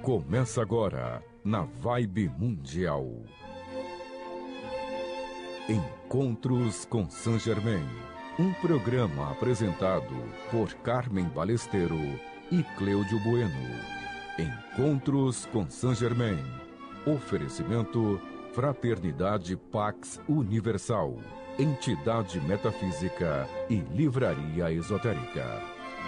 Começa agora, na Vibe Mundial. Encontros com Saint-Germain. Um programa apresentado por Carmen Balesteiro e Cleudio Bueno. Encontros com Saint-Germain. Oferecimento Fraternidade Pax Universal. Entidade Metafísica e Livraria Esotérica.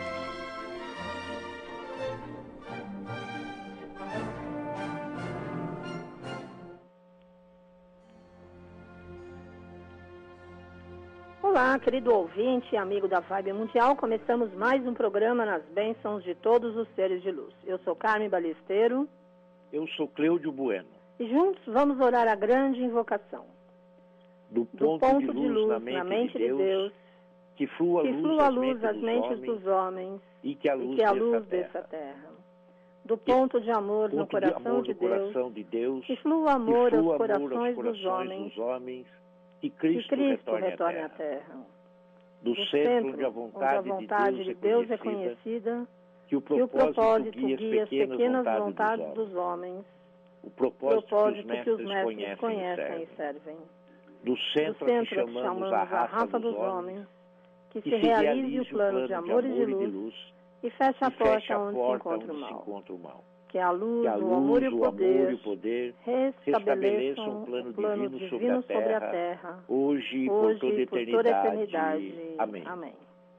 Olá, querido ouvinte e amigo da Vibe Mundial. Começamos mais um programa nas bênçãos de todos os seres de luz. Eu sou Carmen Balesteiro. Eu sou Cleudio Bueno. E juntos vamos orar a grande invocação. Do ponto de luz na mente de Deus, que flua a luz às mentes dos homens e que a luz desça à terra. Do ponto de amor no coração de Deus, que flua amor aos corações dos homens, e Cristo retorne à terra. Do centro onde a vontade de Deus é conhecida, que o propósito guia as pequenas vontades dos homens, o propósito que os mestres conhecem e servem. Do centro que chamamos a raça dos homens, que se realize o plano de amor e de luz e feche a porta onde se encontra o mal. Que a luz, o amor e o poder restabeleçam o plano divino sobre a terra, hoje e por toda eternidade. Amém. Amém.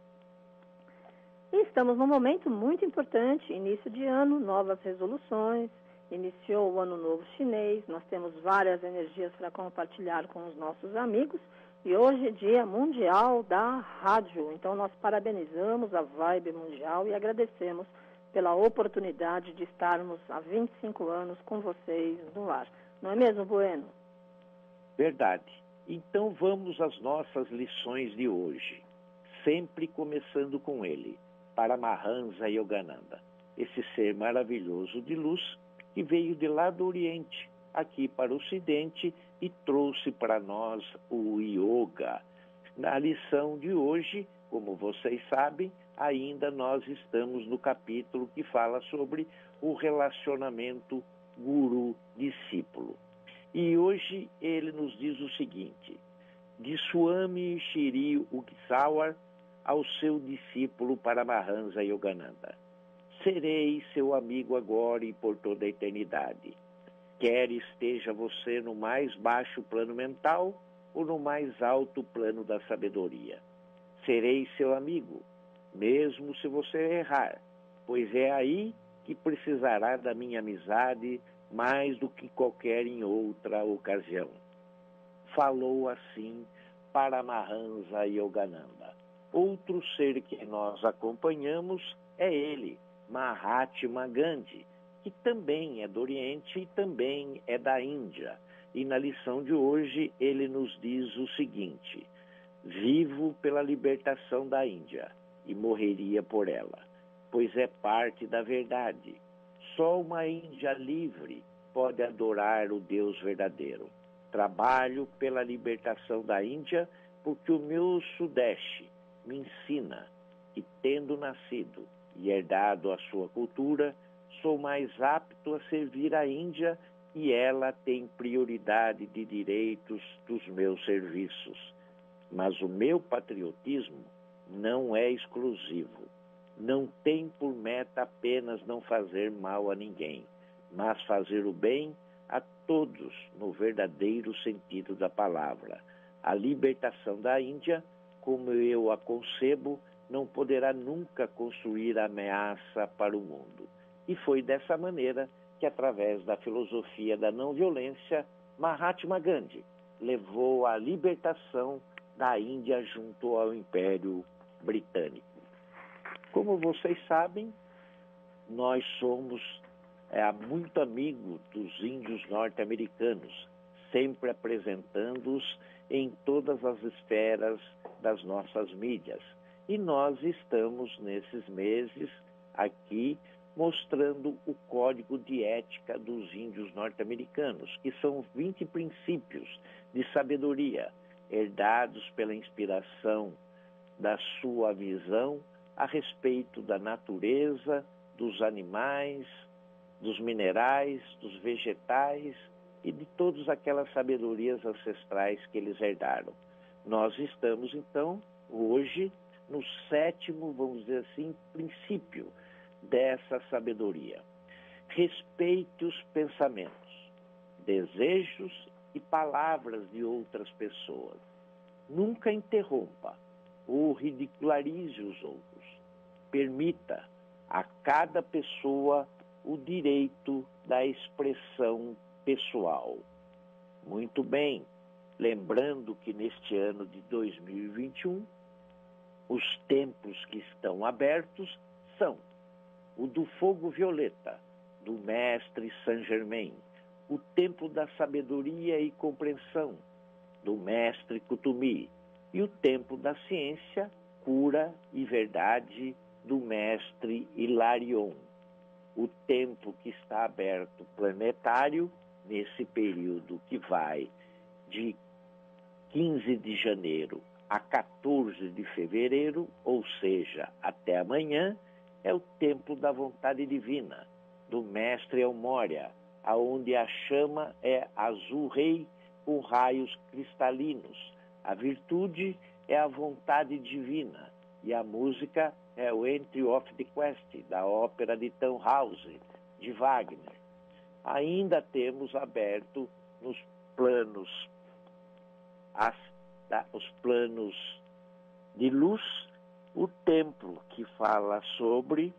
E estamos num momento muito importante, início de ano, novas resoluções, iniciou o Ano Novo Chinês, nós temos várias energias para compartilhar com os nossos amigos, e hoje é Dia Mundial da Rádio, então nós parabenizamos a Vibe Mundial e agradecemos pela oportunidade de estarmos há 25 anos com vocês no ar. Não é mesmo, Bueno? Verdade. Então vamos às nossas lições de hoje. Sempre começando com ele, Paramahansa Yogananda. Esse ser maravilhoso de luz que veio de lá do Oriente, aqui para o Ocidente e trouxe para nós o Yoga. Na lição de hoje, como vocês sabem, ainda nós estamos no capítulo que fala sobre o relacionamento guru-discípulo. E hoje ele nos diz o seguinte: de Swami Shri Yukteswar ao seu discípulo Paramahansa Yogananda. Serei seu amigo agora e por toda a eternidade. Quer esteja você no mais baixo plano mental ou no mais alto plano da sabedoria. Serei seu amigo, mesmo se você errar, pois é aí que precisará da minha amizade mais do que qualquer em outra ocasião. Falou assim Paramahansa Yogananda. Outro ser que nós acompanhamos é ele, Mahatma Gandhi, que também é do Oriente e também é da Índia. E na lição de hoje ele nos diz o seguinte: vivo pela libertação da Índia e morreria por ela, pois é parte da verdade. Só uma Índia livre pode adorar o Deus verdadeiro. Trabalho pela libertação da Índia porque o meu Sudeste me ensina que, tendo nascido e herdado a sua cultura, sou mais apto a servir a Índia e ela tem prioridade de direitos dos meus serviços. Mas o meu patriotismo não é exclusivo. Não tem por meta apenas não fazer mal a ninguém, mas fazer o bem a todos no verdadeiro sentido da palavra. A libertação da Índia, como eu a concebo, não poderá nunca construir ameaça para o mundo. E foi dessa maneira que, através da filosofia da não-violência, Mahatma Gandhi levou a libertação da Índia junto ao Império Britânico. Como vocês sabem, nós somos muito amigos dos índios norte-americanos, sempre apresentando-os em todas as esferas das nossas mídias. E nós estamos, nesses meses, aqui mostrando o código de ética dos índios norte-americanos, que são 20 princípios de sabedoria, herdados pela inspiração da sua visão a respeito da natureza, dos animais, dos minerais, dos vegetais e de todas aquelas sabedorias ancestrais que eles herdaram. Nós estamos, então, hoje, no 7º, vamos dizer assim, princípio dessa sabedoria. Respeite os pensamentos, desejos e palavras de outras pessoas. Nunca interrompa ou ridicularize os outros. Permita a cada pessoa o direito da expressão pessoal. Muito bem, lembrando que neste ano de 2021, os templos que estão abertos são o do fogo violeta, do mestre Saint-Germain, o templo da sabedoria e compreensão, do mestre Kutumi, e o templo da ciência, cura e verdade, do mestre Hilarion. O templo que está aberto planetário, nesse período que vai de 15 de janeiro a 14 de fevereiro, ou seja, até amanhã, é o templo da vontade divina, do mestre Elmória, aonde a chama é azul rei com raios cristalinos. A virtude é a vontade divina e a música é o Entry of the Quest, da ópera de Tannhäuser, de Wagner. Ainda temos aberto nos planos, os planos de luz, o templo que fala sobre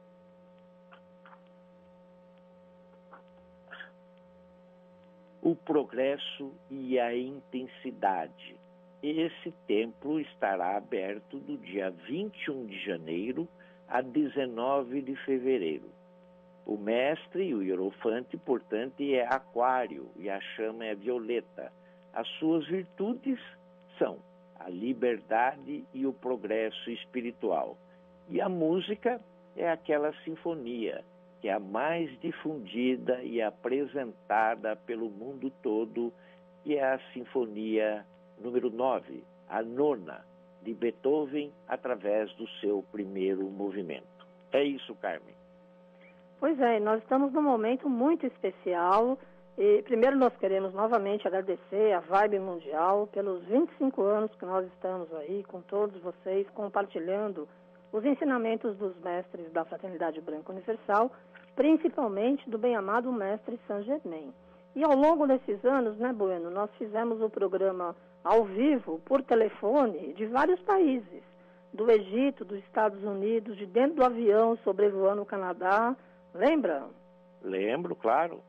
o progresso e a intensidade. Esse templo estará aberto do dia 21 de janeiro a 19 de fevereiro. O mestre, o hierofante, portanto, é aquário e a chama é violeta. As suas virtudes são a liberdade e o progresso espiritual. E a música é aquela sinfonia que é a mais difundida e apresentada pelo mundo todo, que é a Sinfonia número 9, a 9ª, de Beethoven, através do seu primeiro movimento. É isso, Carmen. Pois é, nós estamos num momento muito especial. E primeiro nós queremos novamente agradecer a Vibe Mundial pelos 25 anos que nós estamos aí com todos vocês, compartilhando os ensinamentos dos mestres da Fraternidade Branca Universal, principalmente do bem-amado mestre Saint-Germain. E ao longo desses anos, né, Bueno, nós fizemos o programa ao vivo, por telefone, de vários países, do Egito, dos Estados Unidos, de dentro do avião, sobrevoando o Canadá. Lembra? Lembro, claro.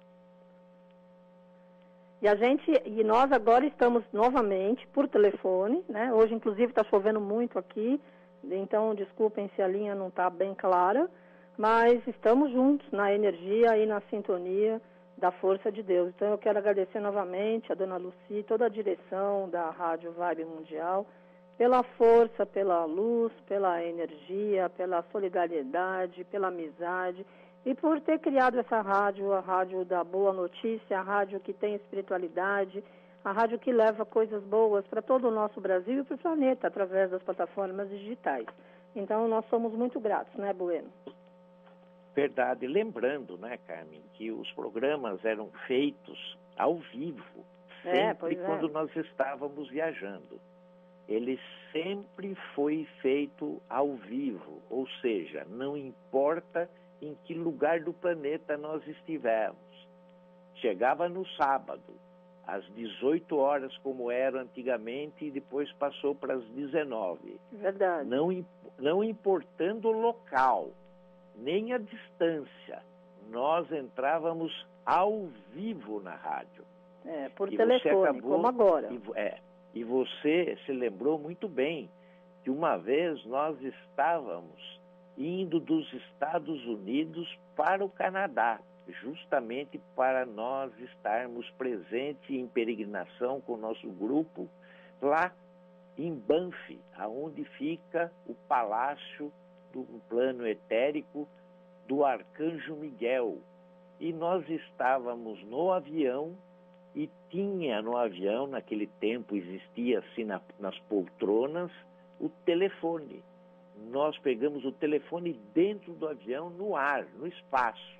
E nós agora estamos novamente por telefone, né? Hoje, inclusive, está chovendo muito aqui, então desculpem se a linha não está bem clara, mas estamos juntos na energia e na sintonia da força de Deus. Então eu quero agradecer novamente a dona Lucy, toda a direção da Rádio Vibe Mundial, pela força, pela luz, pela energia, pela solidariedade, pela amizade, e por ter criado essa rádio, a rádio da boa notícia, a rádio que tem espiritualidade, a rádio que leva coisas boas para todo o nosso Brasil e para o planeta, através das plataformas digitais. Então, nós somos muito gratos, né, Bueno? Verdade. Lembrando, né, Carmen, que os programas eram feitos ao vivo, sempre quando nós estávamos viajando. Ele sempre foi feito ao vivo, ou seja, não importa em que lugar do planeta nós estivermos. Chegava no sábado, às 18 horas, como era antigamente, e depois passou para as 19. Verdade. Não importando o local, nem a distância, nós entrávamos ao vivo na rádio. Por telefone, como agora. E você se lembrou muito bem que uma vez nós estávamos indo dos Estados Unidos para o Canadá, justamente para nós estarmos presentes em peregrinação com o nosso grupo lá em Banff, aonde fica o palácio do plano etérico do Arcanjo Miguel. E nós estávamos no avião e tinha no avião, naquele tempo existia assim nas poltronas, o telefone. Nós pegamos o telefone dentro do avião, no ar, no espaço.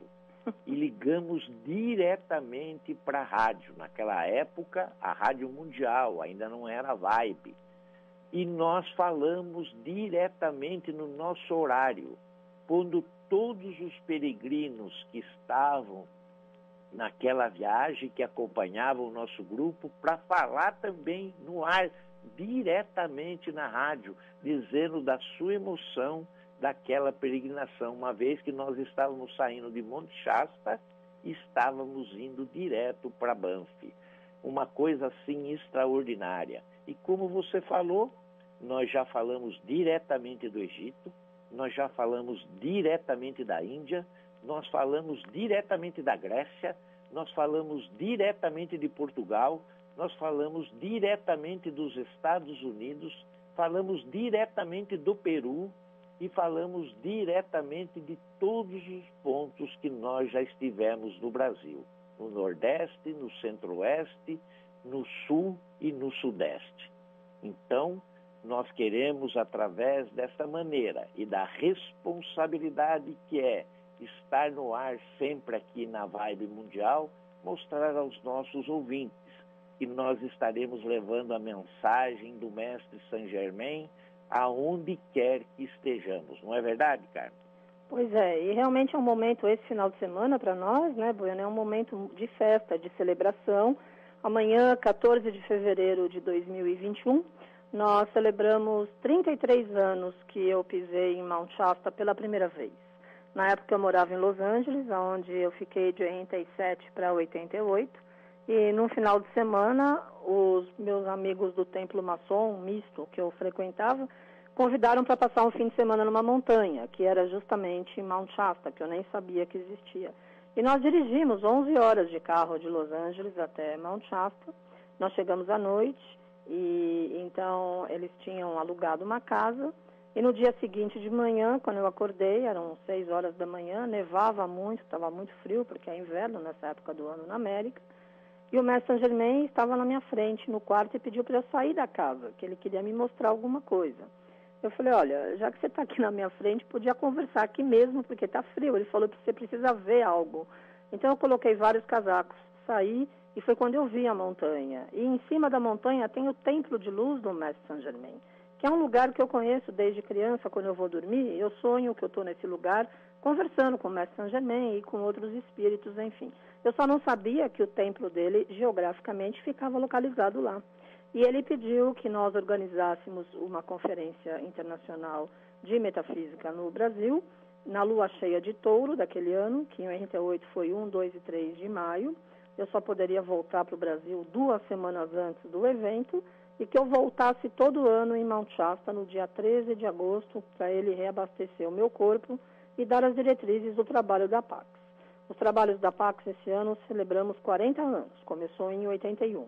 e ligamos diretamente para a rádio. Naquela época, a Rádio Mundial, ainda não era a Vibe. E nós falamos diretamente no nosso horário, quando todos os peregrinos que estavam naquela viagem, que acompanhavam o nosso grupo, para falar também no ar, diretamente na rádio, dizendo da sua emoção daquela peregrinação, uma vez que nós estávamos saindo de Monte Shasta e estávamos indo direto para Banff. Uma coisa assim extraordinária. E como você falou, nós já falamos diretamente do Egito, nós já falamos diretamente da Índia, nós falamos diretamente da Grécia, nós falamos diretamente de Portugal, nós falamos diretamente dos Estados Unidos, falamos diretamente do Peru e falamos diretamente de todos os pontos que nós já estivemos no Brasil, no Nordeste, no Centro-Oeste, no Sul e no Sudeste. Então, nós queremos, através dessa maneira e da responsabilidade que é estar no ar sempre aqui na Vibe Mundial, mostrar aos nossos ouvintes que nós estaremos levando a mensagem do Mestre Saint Germain aonde quer que estejamos. Não é verdade, Carmen? Pois é, e realmente é um momento, esse final de semana para nós, né, Bueno, é um momento de festa, de celebração. Amanhã, 14 de fevereiro de 2021, nós celebramos 33 anos que eu pisei em Mount Shasta pela primeira vez. Na época eu morava em Los Angeles, onde eu fiquei de 87 para 88. E no final de semana, os meus amigos do Templo Maçom, misto, que eu frequentava, convidaram para passar um fim de semana numa montanha, que era justamente Mount Shasta, que eu nem sabia que existia. E nós dirigimos 11 horas de carro de Los Angeles até Mount Shasta. Nós chegamos à noite e então eles tinham alugado uma casa. E no dia seguinte de manhã, quando eu acordei, eram 6 horas da manhã, nevava muito, estava muito frio, porque é inverno nessa época do ano na América. E o Mestre Saint Germain estava na minha frente, no quarto, e pediu para eu sair da casa, que ele queria me mostrar alguma coisa. Eu falei, olha, já que você está aqui na minha frente, podia conversar aqui mesmo, porque está frio. Ele falou que você precisa ver algo. Então eu coloquei vários casacos, saí, e foi quando eu vi a montanha. E em cima da montanha tem o Templo de Luz do Mestre Saint Germain, que é um lugar que eu conheço desde criança. Quando eu vou dormir, eu sonho que eu estou nesse lugar, conversando com o Mestre Saint Germain e com outros espíritos, enfim. Eu só não sabia que o templo dele, geograficamente, ficava localizado lá. E ele pediu que nós organizássemos uma conferência internacional de metafísica no Brasil, na lua cheia de Touro daquele ano, que em 88 foi 1, 2 e 3 de maio. Eu só poderia voltar para o Brasil 2 semanas antes do evento, e que eu voltasse todo ano em Mount Shasta no dia 13 de agosto, para ele reabastecer o meu corpo e dar as diretrizes do trabalho da Pax. Os trabalhos da Pax esse ano celebramos 40 anos, começou em 81.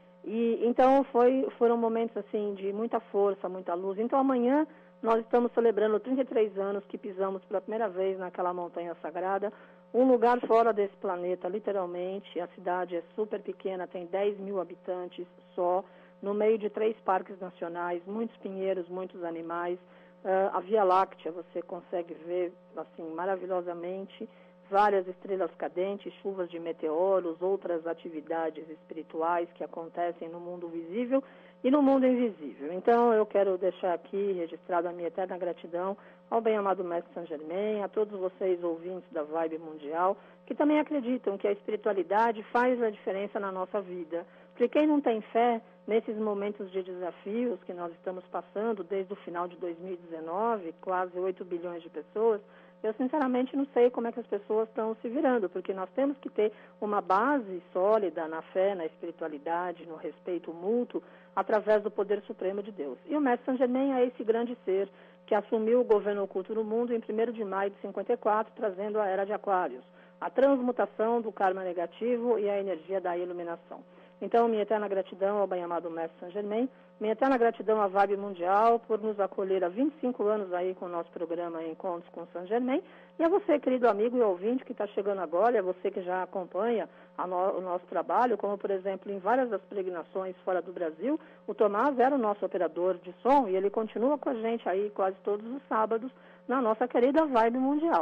E então foram momentos assim de muita força, muita luz. Então amanhã nós estamos celebrando 33 anos que pisamos pela primeira vez naquela montanha sagrada, um lugar fora desse planeta, literalmente. A cidade é super pequena, tem 10 mil habitantes só, no meio de 3 parques nacionais, muitos pinheiros, muitos animais. A Via Láctea você consegue ver assim maravilhosamente, várias estrelas cadentes, chuvas de meteoros, outras atividades espirituais que acontecem no mundo visível e no mundo invisível. Então eu quero deixar aqui registrado a minha eterna gratidão ao bem-amado Mestre Saint Germain, a todos vocês ouvintes da Vibe Mundial, que também acreditam que a espiritualidade faz a diferença na nossa vida. Porque quem não tem fé nesses momentos de desafios que nós estamos passando desde o final de 2019, quase 8 bilhões de pessoas, eu sinceramente não sei como é que as pessoas estão se virando, porque nós temos que ter uma base sólida na fé, na espiritualidade, no respeito mútuo, através do poder supremo de Deus. E o Mestre Saint Germain é esse grande ser que assumiu o governo oculto no mundo em 1º de maio de 54, trazendo a Era de Aquários, a transmutação do karma negativo e a energia da iluminação. Então, minha eterna gratidão ao bem-amado Mestre Saint Germain, minha eterna gratidão à Vibe Mundial por nos acolher há 25 anos aí com o nosso programa Encontros com Saint Germain, e a você, querido amigo e ouvinte que está chegando agora, e a você que já acompanha o nosso trabalho, como, por exemplo, em várias das peregrinações fora do Brasil, o Tomás era o nosso operador de som, e ele continua com a gente aí quase todos os sábados na nossa querida Vibe Mundial.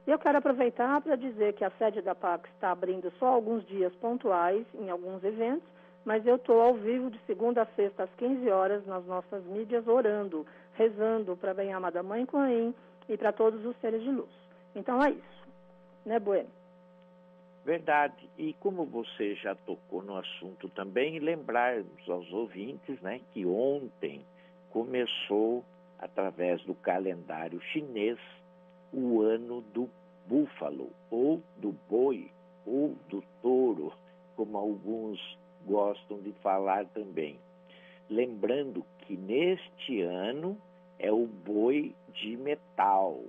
E eu quero aproveitar para dizer que a sede da PAC está abrindo só alguns dias pontuais, em alguns eventos, mas eu estou ao vivo de segunda a sexta às 15 horas nas nossas mídias, orando, rezando para a bem-amada Mãe Kuan-Yin e para todos os seres de luz. Então é isso, né, Bueno? Verdade. E como você já tocou no assunto também, lembrarmos aos ouvintes, né, que ontem começou, através do calendário chinês, o ano do búfalo, ou do boi, ou do touro, como alguns gostam de falar também. Lembrando que neste ano é o boi de metal,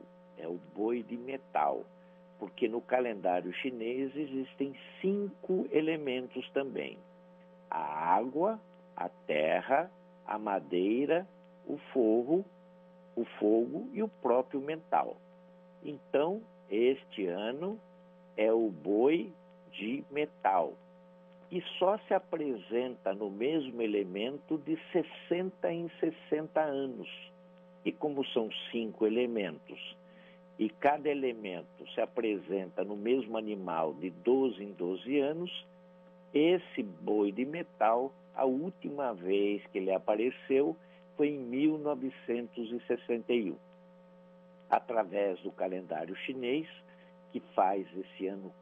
porque no calendário chinês existem 5 elementos também: a água, a terra, a madeira, o fogo e o próprio metal. Então, este ano é o boi de metal e só se apresenta no mesmo elemento de 60 em 60 anos. E como são 5 elementos e cada elemento se apresenta no mesmo animal de 12 em 12 anos, esse boi de metal, a última vez que ele apareceu foi em 1961. Através do calendário chinês, que faz esse ano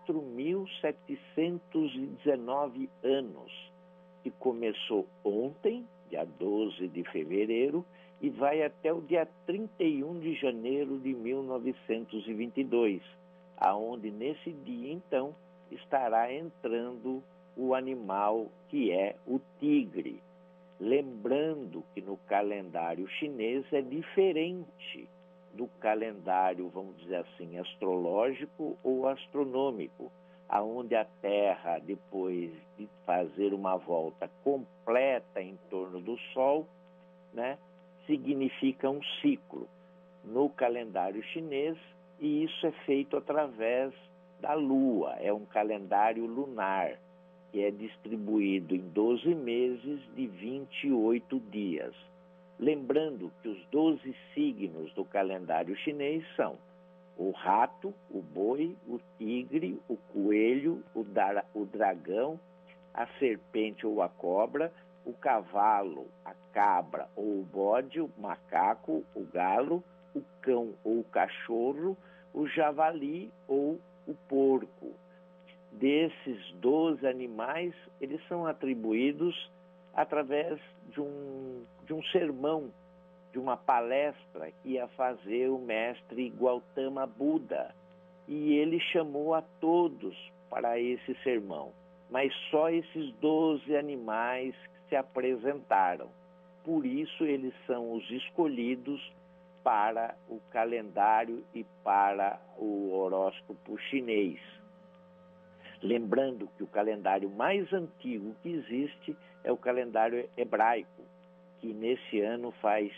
4.719 anos, que começou ontem, dia 12 de fevereiro, e vai até o dia 31 de janeiro de 1922, aonde nesse dia, então, estará entrando o animal que é o tigre. Lembrando que no calendário chinês é diferente do calendário, vamos dizer assim, astrológico ou astronômico, aonde a Terra, depois de fazer uma volta completa em torno do Sol, né, significa um ciclo. No calendário chinês, e isso é feito através da Lua, é um calendário lunar, que é distribuído em 12 meses de 28 dias. Lembrando que os 12 signos do calendário chinês são o rato, o boi, o tigre, o coelho, o dragão, a serpente ou a cobra, o cavalo, a cabra ou o bode, o macaco, o galo, o cão ou o cachorro, o javali ou o porco. Desses 12 animais, eles são atribuídos através de um sermão, de uma palestra que ia fazer o mestre Gautama Buda. E ele chamou a todos para esse sermão, mas só esses 12 animais se apresentaram. Por isso, eles são os escolhidos para o calendário e para o horóscopo chinês. Lembrando que o calendário mais antigo que existe é o calendário hebraico, que nesse ano faz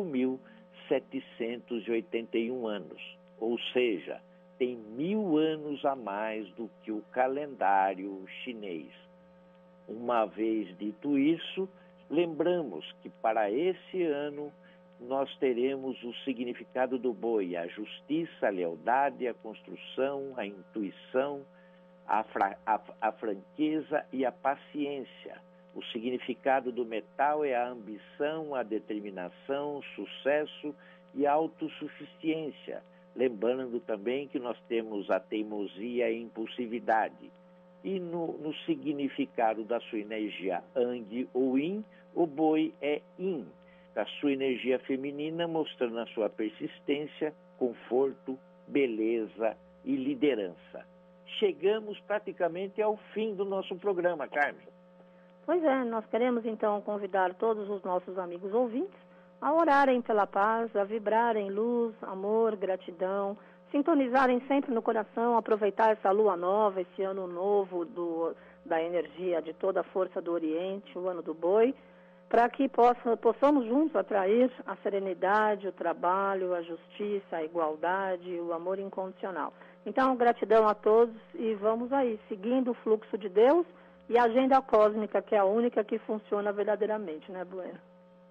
5.781 anos, ou seja, tem 1000 anos a mais do que o calendário chinês. Uma vez dito isso, lembramos que para esse ano nós teremos o significado do boi: a justiça, a lealdade, a construção, a intuição, a franqueza e a paciência. O significado do metal é a ambição, a determinação, sucesso e a autossuficiência. Lembrando também que nós temos a teimosia e a impulsividade. E no significado da sua energia Yang ou Yin, o boi é Yin, da sua energia feminina, mostrando a sua persistência, conforto, beleza e liderança. Chegamos praticamente ao fim do nosso programa, Carmen. Pois é, nós queremos então convidar todos os nossos amigos ouvintes a orarem pela paz, a vibrarem luz, amor, gratidão, sintonizarem sempre no coração, aproveitar essa lua nova, esse ano novo da energia de toda a força do Oriente, o ano do boi, para que possamos juntos atrair a serenidade, o trabalho, a justiça, a igualdade, o amor incondicional. Então, gratidão a todos e vamos aí, seguindo o fluxo de Deus e a agenda cósmica, que é a única que funciona verdadeiramente, né, Bueno?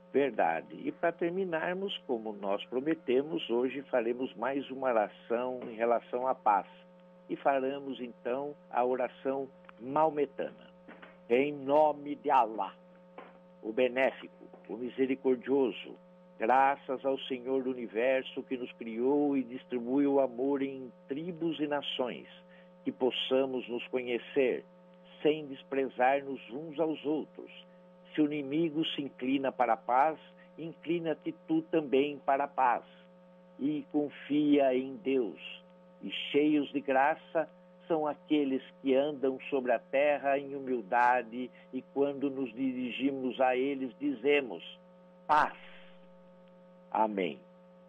Verdade. E para terminarmos, como nós prometemos, hoje faremos mais uma oração em relação à paz. E faremos então a oração maometana. Em nome de Allah, o benéfico, o misericordioso, graças ao Senhor do Universo que nos criou e distribui o amor em tribos e nações, que possamos nos conhecer sem desprezar-nos uns aos outros. Se o inimigo se inclina para a paz, inclina-te tu também para a paz. E confia em Deus. E cheios de graça são aqueles que andam sobre a terra em humildade e quando nos dirigimos a eles dizemos paz. Amém.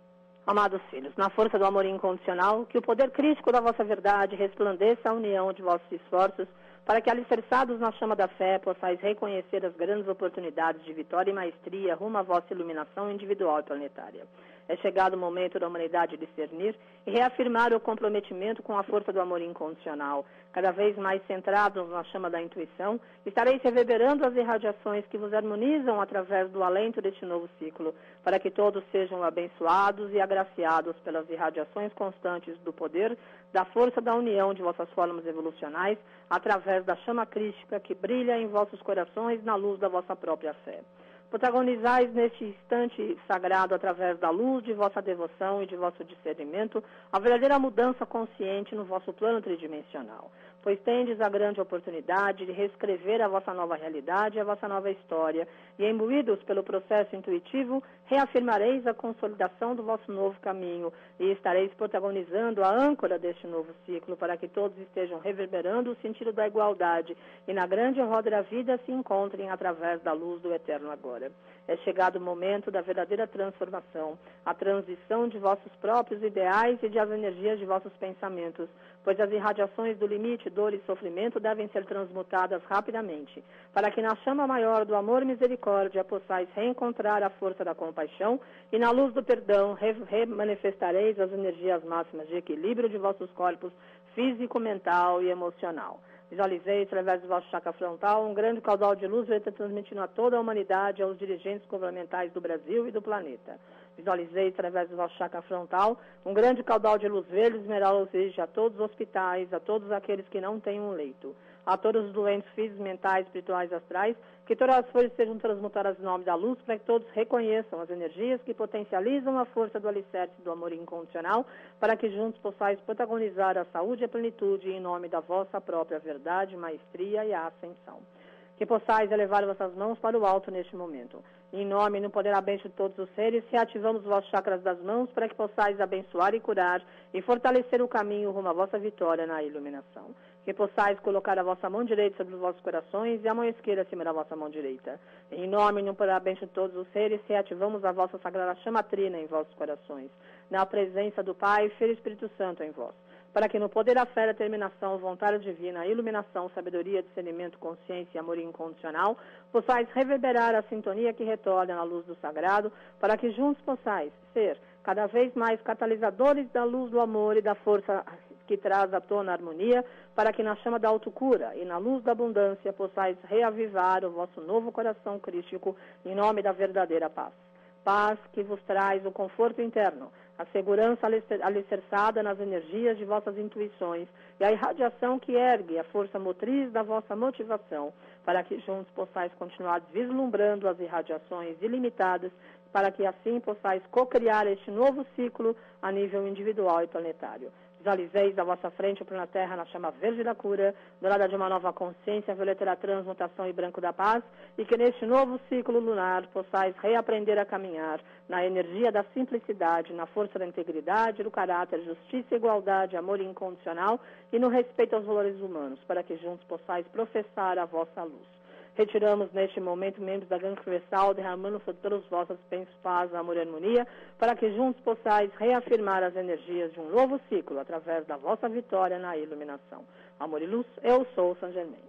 Amados filhos, na força do amor incondicional, que o poder crístico da vossa verdade resplandeça a união de vossos esforços, para que, alicerçados na chama da fé, possais reconhecer as grandes oportunidades de vitória e maestria rumo à vossa iluminação individual e planetária. É chegado o momento da humanidade discernir e reafirmar o comprometimento com a força do amor incondicional. Cada vez mais centrados na chama da intuição, estareis reverberando as irradiações que vos harmonizam através do alento deste novo ciclo, para que todos sejam abençoados e agraciados pelas irradiações constantes do poder, da força da união de vossas formas evolucionais, através da chama crística que brilha em vossos corações na luz da vossa própria fé. Protagonizais neste instante sagrado, através da luz de vossa devoção e de vosso discernimento, a verdadeira mudança consciente no vosso plano tridimensional. Pois tendes a grande oportunidade de reescrever a vossa nova realidade e a vossa nova história, e imbuídos pelo processo intuitivo, reafirmareis a consolidação do vosso novo caminho e estareis protagonizando a âncora deste novo ciclo, para que todos estejam reverberando o sentido da igualdade e na grande roda da vida se encontrem através da luz do eterno agora. É chegado o momento da verdadeira transformação, a transição de vossos próprios ideais e das energias de vossos pensamentos, pois as irradiações do limite, dor e sofrimento devem ser transmutadas rapidamente, para que na chama maior do amor e misericórdia possais reencontrar a força da compaixão e na luz do perdão remanifestareis as energias máximas de equilíbrio de vossos corpos físico, mental e emocional. Visualizei, através do vosso chakra frontal, um grande caudal de luz verde transmitindo a toda a humanidade e aos dirigentes governamentais do Brasil e do planeta. Visualizei, através do vosso chakra frontal, um grande caudal de luz verde esmeralda a todos os hospitais, a todos aqueles que não têm um leito, a todos os doentes físicos, mentais, espirituais, astrais, que todas as forças sejam transmutadas em nome da luz, para que todos reconheçam as energias que potencializam a força do alicerce do amor incondicional, para que juntos possais protagonizar a saúde e a plenitude em nome da vossa própria verdade, maestria e ascensão. Que possais elevar vossas mãos para o alto neste momento. Em nome e no poder abençoe de todos os seres, reativamos os vossos chakras das mãos para que possais abençoar e curar e fortalecer o caminho rumo à vossa vitória na iluminação. Que possais colocar a vossa mão direita sobre os vossos corações e a mão esquerda acima da vossa mão direita. Em nome e no poder abençoe de todos os seres, reativamos a vossa sagrada chama trina em vossos corações, na presença do Pai, Filho e Espírito Santo em vós, para que no poder da fé, determinação, vontade divina, iluminação, sabedoria, discernimento, consciência e amor incondicional, possais reverberar a sintonia que retorna na luz do sagrado, para que juntos possais ser cada vez mais catalisadores da luz do amor e da força que traz à tona a harmonia, para que na chama da autocura e na luz da abundância possais reavivar o vosso novo coração crístico em nome da verdadeira paz. Paz que vos traz o conforto interno, a segurança alicerçada nas energias de vossas intuições e a irradiação que ergue a força motriz da vossa motivação, para que juntos possais continuar vislumbrando as irradiações ilimitadas, para que assim possais co-criar este novo ciclo a nível individual e planetário. Visualizeis à vossa frente o plano Terra na chama verde da cura, dourada de uma nova consciência, violeta da transmutação e branco da paz, e que neste novo ciclo lunar possais reaprender a caminhar na energia da simplicidade, na força da integridade, do caráter, justiça, igualdade, amor incondicional e no respeito aos valores humanos, para que juntos possais professar a vossa luz. Retiramos neste momento membros da Gangue Universal, derramando sobre todos vossos bens, paz, amor e harmonia, para que juntos possais reafirmar as energias de um novo ciclo, através da vossa vitória na iluminação. Amor e luz, eu sou Saint Germain.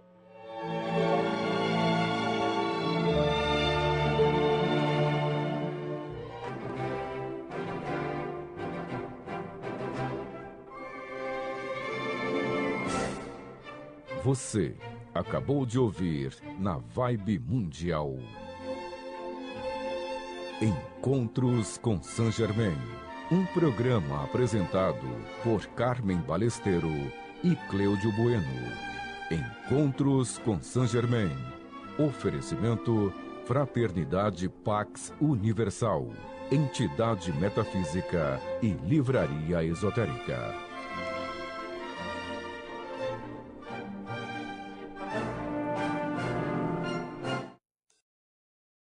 Você acabou de ouvir na Vibe Mundial. Encontros com Saint Germain. Um programa apresentado por Carmen Balesteiro e Cleudio Bueno. Encontros com Saint Germain. Oferecimento Fraternidade Pax Universal. Entidade Metafísica e Livraria Esotérica.